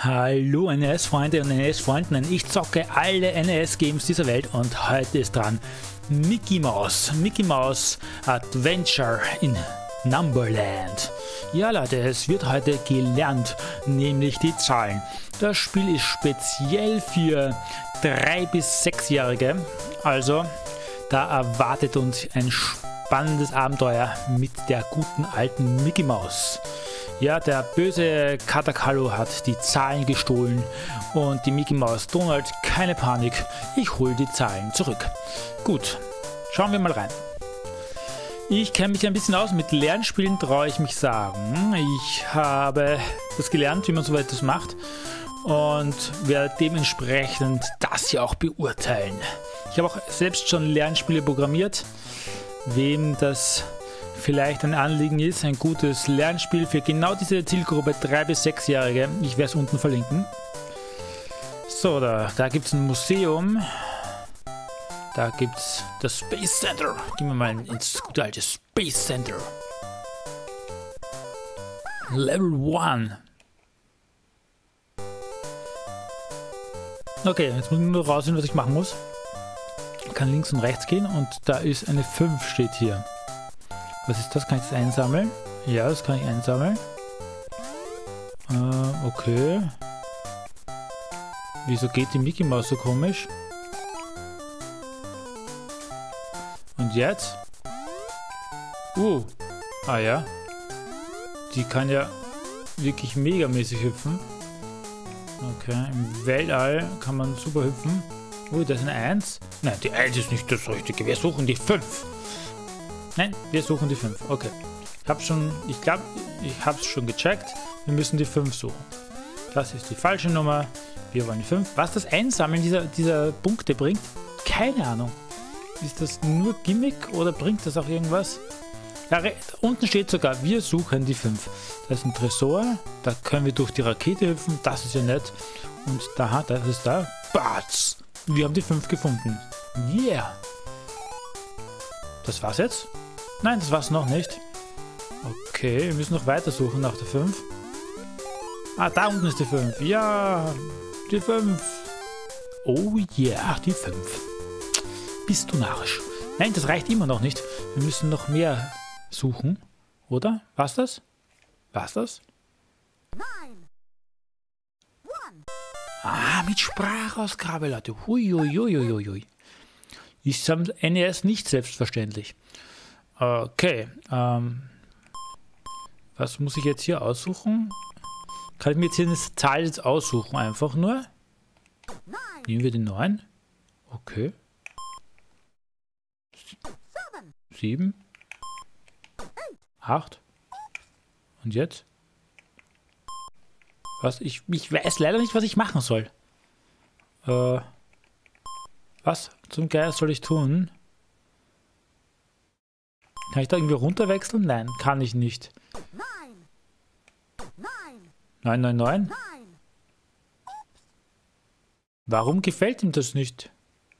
Hallo NES-Freunde und NES-Freundinnen, ich zocke alle NES-Games dieser Welt und heute ist dran Mickey Mouse Adventure in Numberland. Ja Leute, es wird heute gelernt, nämlich die Zahlen. Das Spiel ist speziell für 3- bis 6-Jährige, also da erwartet uns ein spannendes Abenteuer mit der guten alten Mickey Mouse. Ja, der böse Katakalo hat die Zahlen gestohlen und die Mickey Mouse Donald, keine Panik, ich hole die Zahlen zurück. Gut, schauen wir mal rein. Ich kenne mich ein bisschen aus, mit Lernspielen traue ich mich sagen. Ich habe das gelernt, wie man so etwas macht und werde dementsprechend das hier auch beurteilen. Ich habe auch selbst schon Lernspiele programmiert, wem das vielleicht ein Anliegen ist, ein gutes Lernspiel für genau diese Zielgruppe 3- bis 6-Jährige. Ich werde es unten verlinken. So, da gibt es ein Museum. Da gibt es das Space Center. Gehen wir mal ins gute alte Space Center. Level 1. Okay, jetzt muss ich nur rausfinden, was ich machen muss. Ich kann links und rechts gehen und da ist eine 5 steht hier. Was ist das? Kann ich das einsammeln? Ja, das kann ich einsammeln. Okay. Wieso geht die Mickey Mouse so komisch? Und jetzt? Ah ja. Die kann ja wirklich megamäßig hüpfen. Okay, im Weltall kann man super hüpfen. Das ist eine 1. Nein, die 1 ist nicht das Richtige. Wir suchen die 5. Nein, wir suchen die 5. Okay. Ich glaube, ich habe es schon gecheckt. Wir müssen die 5 suchen. Das ist die falsche Nummer. Wir wollen die 5. Was das Einsammeln dieser Punkte bringt, keine Ahnung. Ist das nur Gimmick oder bringt das auch irgendwas? Ja, unten steht sogar, wir suchen die 5. Da ist ein Tresor. Da können wir durch die Rakete hüpfen. Das ist ja nett. Und da, das ist da. Batz! Wir haben die 5 gefunden. Yeah! Das war's jetzt? Nein, das war's noch nicht. Okay, wir müssen noch weiter suchen nach der 5. Ah, da unten ist die 5. Ja, die 5. Oh yeah, die 5. Bist du narrisch? Nein, das reicht immer noch nicht. Wir müssen noch mehr suchen. Oder? War's das? War's das? Ah, mit Sprachausgabe, Leute. Huiuiuiuiui. Ist am NES nicht selbstverständlich. Okay. Was muss ich jetzt hier aussuchen? Kann ich mir jetzt hier eine Zahl jetzt aussuchen? Einfach nur. Nehmen wir die 9. Okay. 7. 8. Und jetzt? Was? Ich weiß leider nicht, was ich machen soll. Was zum Geier soll ich tun? Kann ich da irgendwie runterwechseln? Nein, kann ich nicht. 999? Warum gefällt ihm das nicht?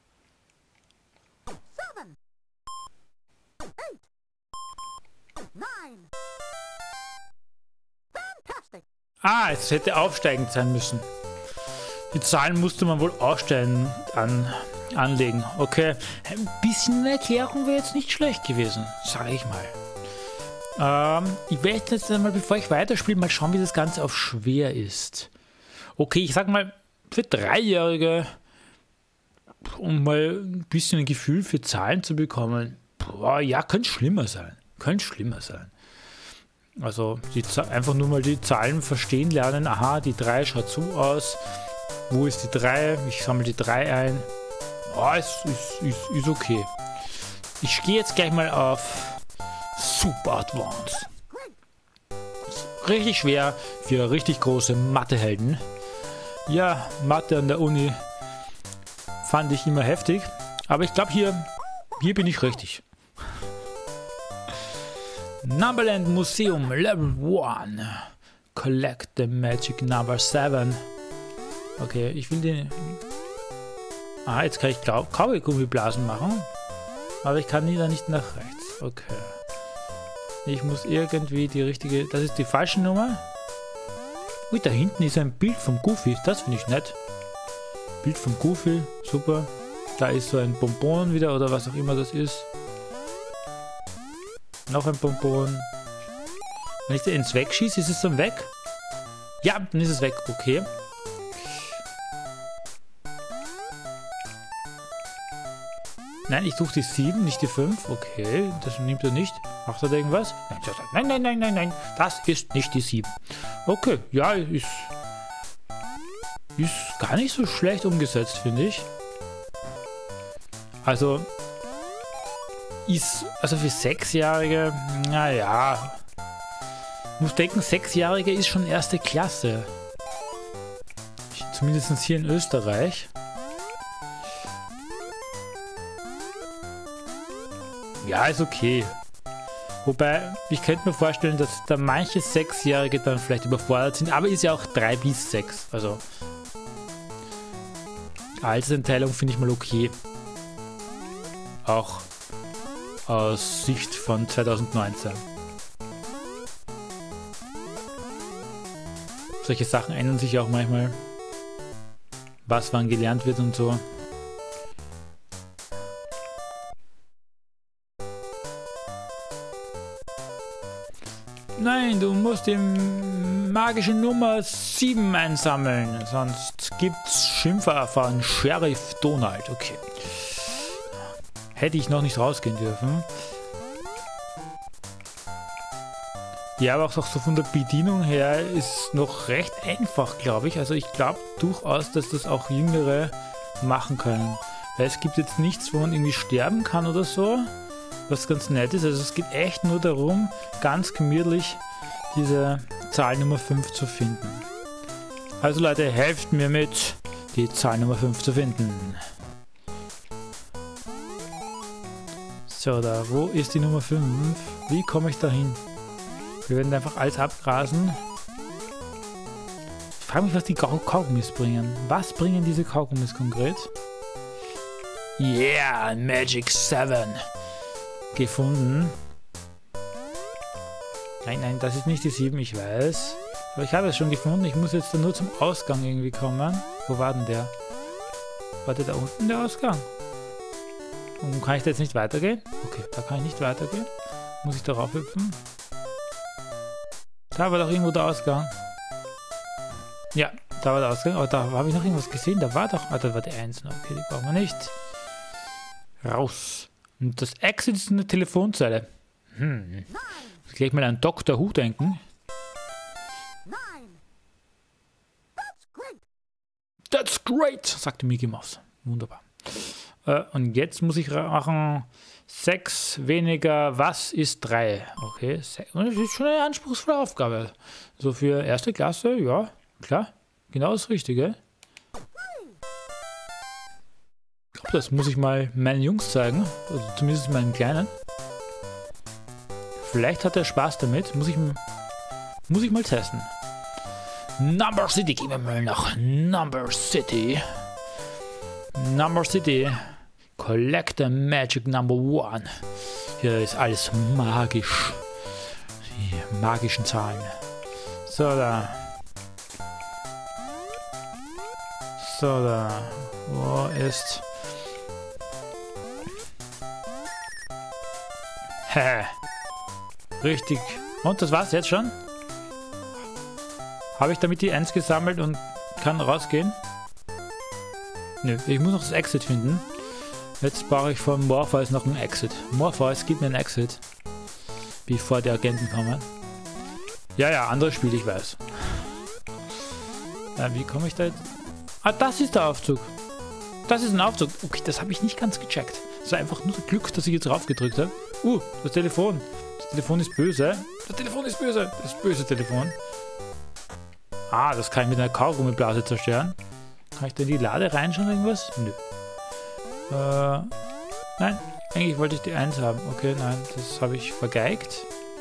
Ah, es hätte aufsteigend sein müssen. Die Zahlen musste man wohl aussteigend anlegen. Okay, ein bisschen eine Erklärung wäre jetzt nicht schlecht gewesen, sage ich mal. Ich werde jetzt einmal, bevor ich weiterspiele, mal schauen, wie das Ganze auf schwer ist. Okay, ich sag mal, für 3-Jährige, um mal ein bisschen ein Gefühl für Zahlen zu bekommen, boah, ja, könnte schlimmer sein. Könnte schlimmer sein. Also einfach nur mal die Zahlen verstehen lernen. Aha, die 3 schaut so aus. Wo ist die 3? Ich sammle die 3 ein. Oh, ist okay. Ich gehe jetzt gleich mal auf Super Advanced. Richtig schwer für richtig große Mathehelden. Ja, Mathe an der Uni fand ich immer heftig. Aber ich glaube, hier bin ich richtig. Numberland Museum Level 1. Collect the Magic Number 7. Okay, ich will den... Ah, jetzt kann ich Kaugummiblasen machen. Aber ich kann da nicht nach rechts. Okay. Ich muss irgendwie die richtige... Das ist die falsche Nummer. Ui, da hinten ist ein Bild vom Goofy. Das finde ich nett. Bild vom Goofy, super. Da ist so ein Bonbon wieder oder was auch immer das ist. Noch ein Bonbon. Wenn ich den ins wegschieße, ist es dann weg? Ja, dann ist es weg. Okay. Nein, ich suche die 7, nicht die 5. Okay, das nimmt er nicht. Macht er da irgendwas? Nein, nein, nein, nein, nein. Das ist nicht die 7. Okay, ja, ist gar nicht so schlecht umgesetzt, finde ich. Also für 6-Jährige, naja. Ich muss denken, 6-Jährige ist schon erste Klasse. Zumindest hier in Österreich. Ja, ist okay. Wobei, ich könnte mir vorstellen, dass da manche 6-Jährige dann vielleicht überfordert sind, aber ist ja auch 3 bis 6. Also Alterseinteilung finde ich mal okay. Auch aus Sicht von 2019. Solche Sachen ändern sich auch manchmal. Was wann gelernt wird und so. Nein, du musst die magische Nummer 7 einsammeln, sonst gibt's Schimpfer von Sheriff Donald. Okay. Hätte ich noch nicht rausgehen dürfen. Ja, aber auch so von der Bedienung her ist noch recht einfach, glaube ich. Also ich glaube durchaus, dass das auch Jüngere machen können. Weil es gibt jetzt nichts, wo man irgendwie sterben kann oder so. Was ganz nett ist. Also es geht echt nur darum, ganz gemütlich diese Zahl Nummer 5 zu finden. Also Leute, helft mir mit, die Zahl Nummer 5 zu finden. So, da, wo ist die Nummer 5? Wie komme ich da hin? Wir werden einfach alles abgrasen. Ich frage mich, was die Kaugummis bringen. Was bringen diese Kaugummis konkret? Yeah, Magic 7. Gefunden. Nein, nein, das ist nicht die 7, ich weiß. Aber ich habe es schon gefunden. Ich muss jetzt nur zum Ausgang irgendwie kommen. Wo war denn der? War der da unten der Ausgang? Und kann ich da jetzt nicht weitergehen? Okay, da kann ich nicht weitergehen. Muss ich darauf hüpfen? Da war doch irgendwo der Ausgang. Ja, da war der Ausgang. Aber da habe ich noch irgendwas gesehen. Da war doch... Ah, da war die 1. Okay, die brauchen wir nicht. Raus. Und das Exit ist eine Telefonzelle. Muss gleich mal an Dr. Who denken. That's great, sagte Mickey Mouse. Wunderbar. Und jetzt muss ich machen 6 weniger, was ist 3? Okay, das ist schon eine anspruchsvolle Aufgabe. So für erste Klasse, ja, klar. Genau das Richtige. Ich glaube, das muss ich mal meinen Jungs zeigen. Also zumindest meinen Kleinen. Vielleicht hat er Spaß damit. Muss ich mal testen. Number City, gehen wir mal nach Number City. Number City. Collect the Magic Number 1. Hier ist alles magisch. Die magischen Zahlen. So, da. So, da. Wo ist... Hä? Richtig. Und das war's jetzt schon? Habe ich damit die 1 gesammelt und kann rausgehen? Nö, ich muss noch das Exit finden. Jetzt brauche ich von Morpheus noch ein Exit. Morpheus, gib mir ein Exit. Bevor die Agenten kommen. Ja, ja, anderes Spiel, ich weiß. Wie komme ich da jetzt? Ah, das ist der Aufzug. Das ist ein Aufzug. Okay, das habe ich nicht ganz gecheckt. Es war einfach nur Glück, dass ich jetzt drauf gedrückt habe. Das Telefon. Das Telefon ist böse. Das Telefon ist böse. Das böse Telefon. Ah, das kann ich mit einer Kaugummiblase zerstören. Kann ich da in die Lade reinschauen irgendwas? Nö. Nein, eigentlich wollte ich die 1 haben. Okay, nein, das habe ich vergeigt.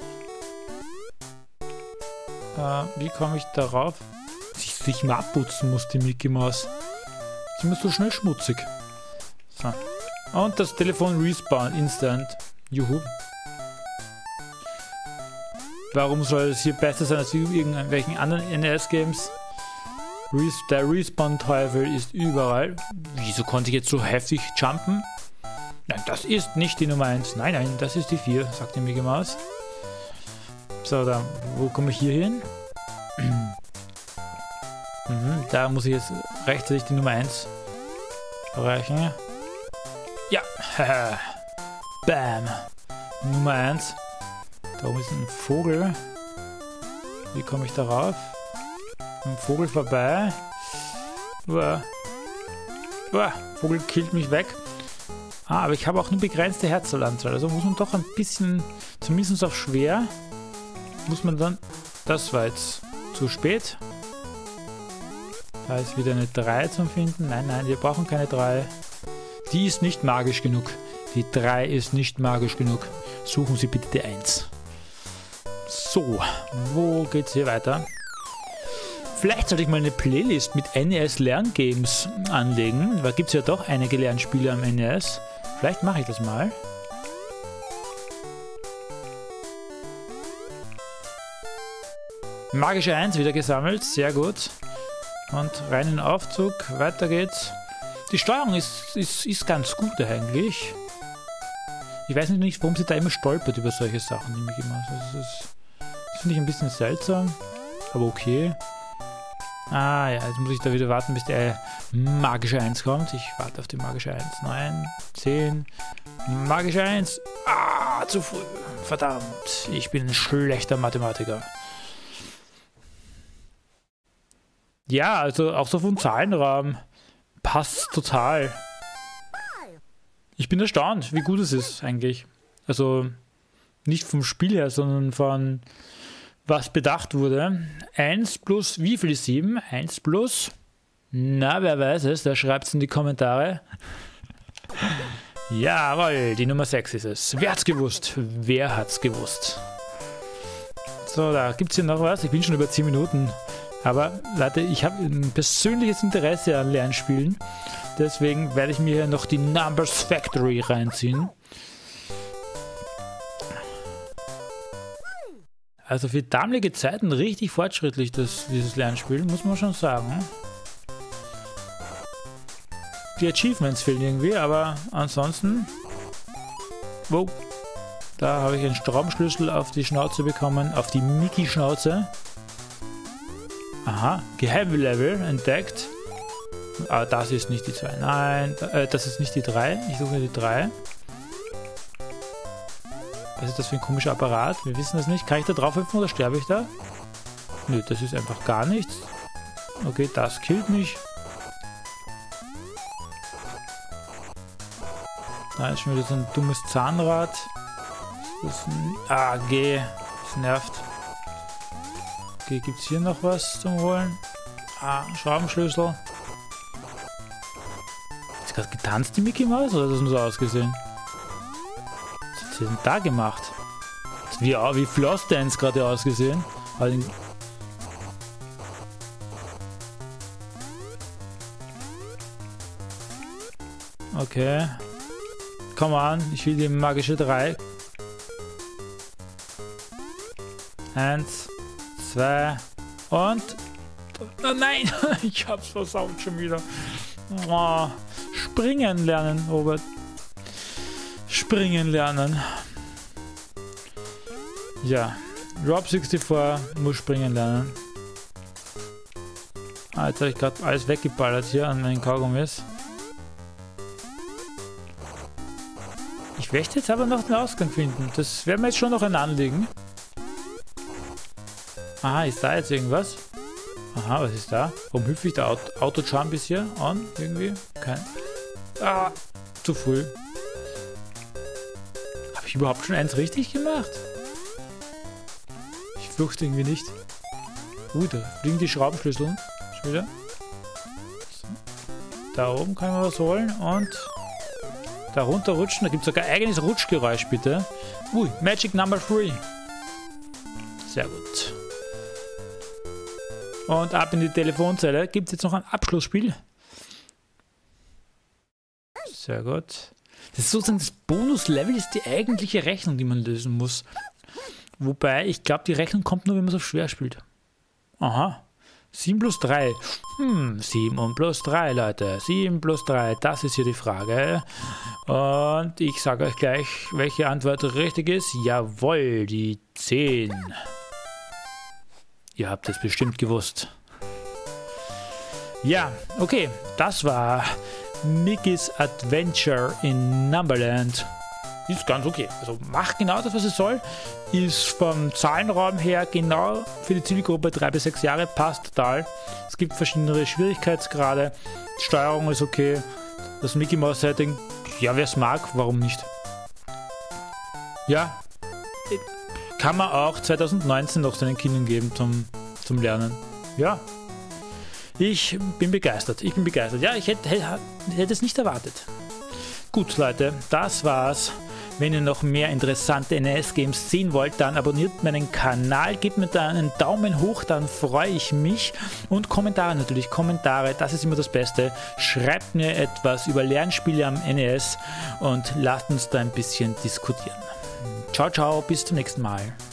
Wie komme ich darauf? Sich mal abputzen muss, die Mickey Mouse. Sie muss so schnell schmutzig. So. Und das Telefon respawn instant. Juhu. Warum soll es hier besser sein als in irgendwelchen anderen NES-Games? Der Respawn-Teufel ist überall. Wieso konnte ich jetzt so heftig jumpen? Nein, das ist nicht die Nummer 1. Nein, nein, das ist die 4, sagt die Mickey Mouse. So, dann, wo komme ich hier hin? Da muss ich jetzt rechtzeitig die Nummer 1 erreichen. Ja, bam. Nummer 1. Da oben ist ein Vogel. Wie komme ich darauf? Ein Vogel vorbei. Uah. Uah. Vogel killt mich weg. Ah, aber ich habe auch eine begrenzte Herzanzahl. Also muss man doch ein bisschen, zumindest auf schwer, muss man dann... Das war jetzt zu spät. Da ist wieder eine 3 zum Finden. Nein, nein, wir brauchen keine 3. Die ist nicht magisch genug. Die 3 ist nicht magisch genug. Suchen Sie bitte die 1. So, wo geht's hier weiter? Vielleicht sollte ich mal eine Playlist mit NES-Lerngames anlegen. Da gibt es ja doch einige Lernspiele am NES. Vielleicht mache ich das mal. Magische 1 wieder gesammelt, sehr gut. Und rein in den Aufzug, weiter geht's. Die Steuerung ist ganz gut eigentlich. Ich weiß nicht, warum sie da immer stolpert über solche Sachen, die Mickey Mouse. Das finde ich ein bisschen seltsam, aber okay. Ah ja, jetzt muss ich da wieder warten, bis der magische 1 kommt. Ich warte auf die magische 1. 9, 10, magische 1. Ah, zu früh. Verdammt, ich bin ein schlechter Mathematiker. Ja, also auch so vom Zahlenraum passt total. Ich bin erstaunt, wie gut es ist eigentlich. Also nicht vom Spiel her, sondern von was bedacht wurde. 1 plus, wie viel ist 7? 1 plus, na, wer weiß es, der schreibt es in die Kommentare. Jawohl, die Nummer 6 ist es. Wer hat's gewusst? Wer hat's gewusst? So, da gibt es hier noch was. Ich bin schon über 10 Minuten. Aber Leute, ich habe ein persönliches Interesse an Lernspielen. Deswegen werde ich mir hier noch die Numbers Factory reinziehen. Also für damalige Zeiten richtig fortschrittlich, dieses Lernspiel, muss man schon sagen. Die Achievements fehlen irgendwie, aber ansonsten... Wow, da habe ich einen Stromschlüssel auf die Schnauze bekommen, auf die Mickey-Schnauze. Aha, Geheimlevel entdeckt. Aber das ist nicht die 2. Nein, das ist nicht die 3. Ich suche die 3. Was ist das für ein komischer Apparat? Wir wissen das nicht. Kann ich da drauf hüpfen oder sterbe ich da? Nö, das ist einfach gar nichts. Okay, das killt mich. Da ist schon wieder so ein dummes Zahnrad. Das ist ein G. Das nervt. Okay, gibt es hier noch was zum Holen? Schraubenschlüssel. Ist gerade getanzt, die Mickey Mouse, oder hat das nur so ausgesehen? Was hat sie denn da gemacht? Wie Flossdance gerade ausgesehen. Okay. Komm an, ich will die magische 3. 1, 2 und... Oh nein, ich hab's versaut schon wieder. Oh, springen lernen, Robert. Springen lernen. Ja, Rob64 muss springen lernen. Jetzt habe ich gerade alles weggeballert hier an meinen Kaugummis. Ich möchte jetzt aber noch den Ausgang finden. Das wäre mir jetzt schon noch ein Anliegen. Aha, ist da jetzt irgendwas? Aha, was ist da? Warum hüpfe ich da? Auto-Jump ist hier on, irgendwie? Kein... zu früh. Habe ich überhaupt schon eins richtig gemacht? Ich fürchte irgendwie nicht. Da fliegen die Schraubenschlüssel. Schon wieder. So. Da oben kann man was holen und da runter rutschen. Da gibt es sogar ein eigenes Rutschgeräusch, bitte. Magic Number 3. Sehr gut. Und ab in die Telefonzelle. Gibt es jetzt noch ein Abschlussspiel? Sehr gut. Das ist sozusagen das Bonuslevel, ist die eigentliche Rechnung, die man lösen muss. Wobei, ich glaube, die Rechnung kommt nur, wenn man so schwer spielt. Aha. 7 plus 3. 7 und plus 3, Leute. 7 plus 3, das ist hier die Frage. Und ich sage euch gleich, welche Antwort richtig ist. Jawohl, die 10. Ihr habt es bestimmt gewusst. Ja, okay. Das war Mickey's Adventure in Numberland. Ist ganz okay. Also macht genau das, was es soll. Ist vom Zahlenraum her genau für die Zielgruppe 3 bis 6 Jahre. Passt total. Es gibt verschiedene Schwierigkeitsgrade. Die Steuerung ist okay. Das Mickey Mouse Setting, ja, wer es mag, warum nicht? Ja, kann man auch 2019 noch seinen Kindern geben zum Lernen. Ja, ich bin begeistert. Ja, ich hätte es nicht erwartet. Gut, Leute, das war's. Wenn ihr noch mehr interessante NES-Games sehen wollt, dann abonniert meinen Kanal, gebt mir da einen Daumen hoch, dann freue ich mich. Und Kommentare natürlich, Kommentare, das ist immer das Beste. Schreibt mir etwas über Lernspiele am NES und lasst uns da ein bisschen diskutieren. Ciao, ciao, bis zum nächsten Mal.